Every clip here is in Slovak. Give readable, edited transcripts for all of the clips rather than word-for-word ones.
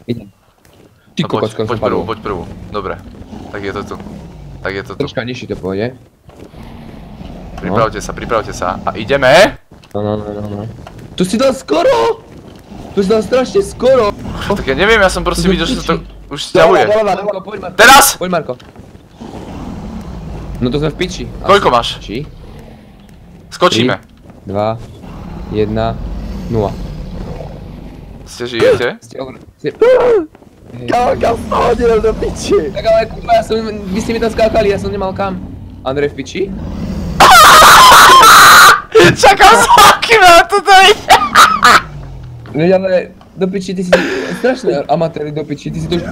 Idem. Ty kokos, skoro som padol. Poď prvú. Dobre. Tak je to tu. Tak je to tu. Troška nižšie to pôjde. Pripravte sa. A ideme! No. Tu si dal skoro! Tu si dal strašne skoro! Tak ja neviem, ja som proste videl, že sa to už sťahuje. Poď Marko. Teraz! Poď Marko. No to sme v piči. Koľko máš? Či? Skočíme. 2, 1, 0. Ste žijete? Kam som hodil do piči? Tak ale kurva, vy ste mi tam skákali, ja som nemal kam. Andrej v piči? Čakal som, kým na to dojde. Veď ale do piči, ty si strašný amatér do piči, ty si to už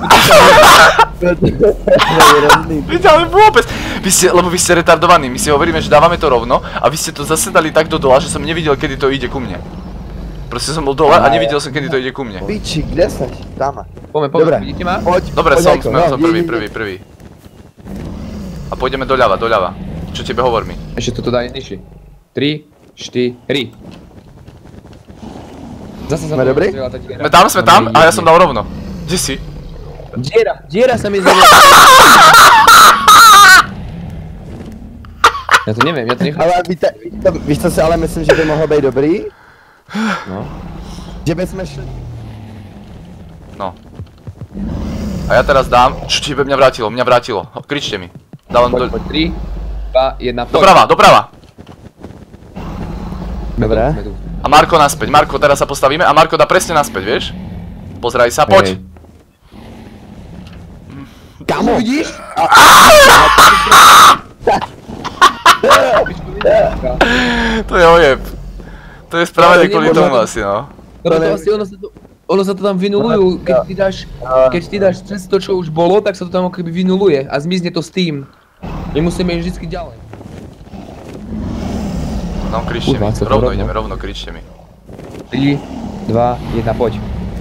Veď ale vôbec. Lebo vy ste retardovaní, my si hovoríme, že dávame to rovno a vy ste to zase dali tak do dola, že som nevidel, kedy to ide ku mne. Proste som bol dole a nevidel som, kedy to ide ku mne. Piči, kde seš? Tam. Poďme, vidíte ma? Poď. Dobre, som prvý. A pôjdeme doľava. Čo tebe hovor mi? Ešte toto daj nižšie. 3, 4. Zase sa Sme dobrí? Sme tam a ja som dal rovno. Kde si? Diera sa mi zvedela. Ja to neviem, ja to nechám. Ale víš co si ale myslím, že by mohlo být dobrý? No. Že by sme šli... No. A ja teraz dám... Čo tebe mňa vrátilo? Kričte mi. Dávam do... 3, 2, 1, poď. Doprava. Dobre. A Marko naspäť. Marko, teraz sa postavíme a Marko dá presne naspäť, vieš? Pozeraj sa, poď. Kamo? Vidíš? To je ojeb. To je správne kvôli tomu asi, no. Ono sa to tam vynulujú, keď ty dáš cez to, čo už bolo, tak sa to tam akoby vynuluje a zmizne to s tým. My musíme ísť vždycky ďalej. No, kričte mi. Ideme rovno, kričte mi. 3, 2, 1, poď.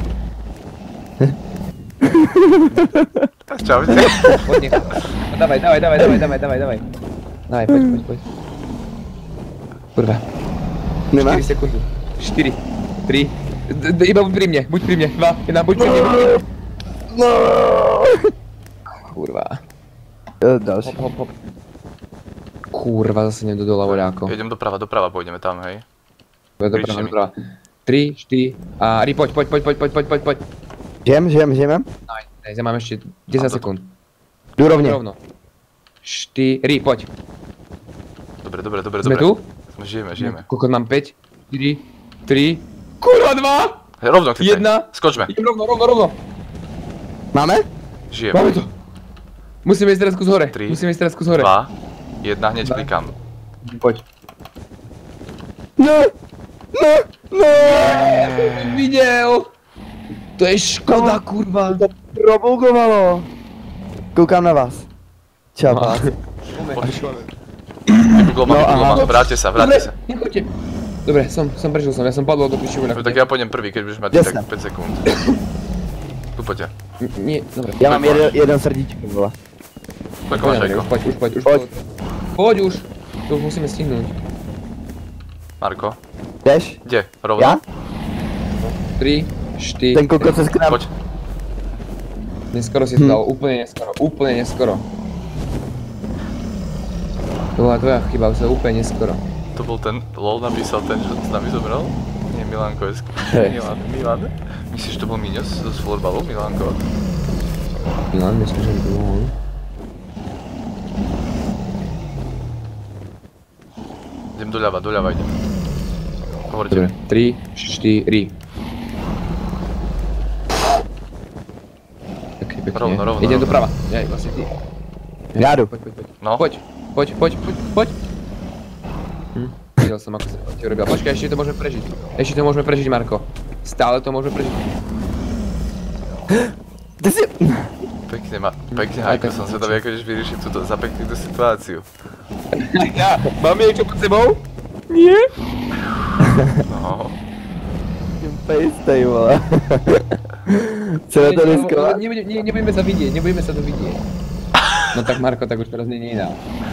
Čaute. Poď, nechaj. Dávaj. Dávaj, poď. Kurva. Nemá? 4 sekundy. 4, 3, iba buď pri mne. 2, 1, buď pri mne. No. Kurva. Další. Hop. Kurva, zase idem do dola, voľáko. Idem doprava, pôjdeme tam, hej. Doprava. 3, 4 a poď. Žijem? Daj, ja mám ešte 10 sekúnd. Jdu rovne. Rovno. 4, poď. Dobre. Sme tu? Žijeme. Koľko mám? 5, 4, 3, kurva 2! Rovno, klikaj. 1. Skočme. Idem rovno. Máme? Žijeme. Máme to. Musíme ísť teraz kus hore. 3, 2, 1, hneď klikám. Poď. No. Videl. To je škoda, kurva. To probugovalo. Koukám na vás. Čau, pás. Vybugloma, vráťte sa. Nechoďte. Dobre, prežil som, ja som padol do piči voľa. Tak ja pôjdem prvý, keď budeš mať tak 5 sekúnd. Tu poďte. Nie, dobre. Ja mám jeden srdíčko, vole. Koľko máš, Ajko? Poď už. To už musíme stihnúť. Marko? Jdeš? Kde? Rovno? Ja? 3, 4... Ten kokot se skram. Poď. Neskoro si to dal, úplne neskoro. To bola tvoja chyba, to úplne neskoro. To bol ten, LOL napísal ten, čo s nami zomrel? Nie, Milanko je Milan? Myslíš, že to bol Miňo z florbalu, Milanko? Milan, myslím, že to bol on. Idem doľava idem. Hovorte. Dobre, 3, 4... Taký pekne. Rovno. Idem doprava. Jaj, vlastne ty. Jádu. Poď. No. Poď. Videl som, ako sa ti urobila. Počkaj, ešte to môžeme prežiť. Marko. Stále to môžeme prežiť. Ty si... Pekne, Hajko, som zvedavý, ako ideš vyriešiť túto zapeknutú situáciu. Ja, máme niečo pod sebou? Nie? No. Fejstej, vole. Chceme to riskovať? Nebudeme sa to vidieť. No tak Marko, tak už teraz nie je iná.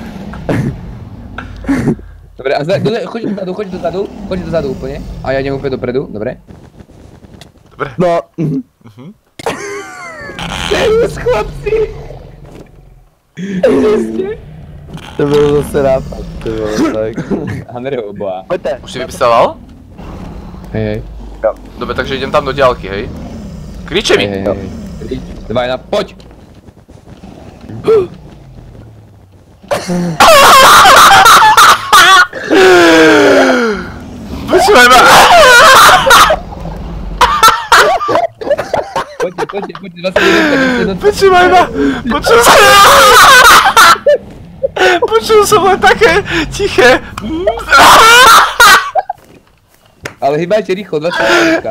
Dobre, a choď dozadu úplne. A ja idem úplne dopredu, dobre? Dobre. No. Servus, chlapci! To bylo zase nápad, to bylo tak. Andrej oboha. Pojďte. Už si vypisoval? Hej, Dobre, takže idem tam do diaľky, hej? Kriče mi! hej. Dvaj na, poď! Počúvaj ma! Poďte, 21. Počúvaj ma! Počul som len také tiché. Ale hýbajte rýchlo, 21.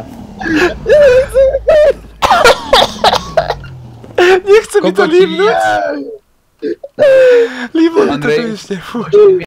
Nechce mi to líbnuť. Líblo mi to Andrej. ešte, fuj.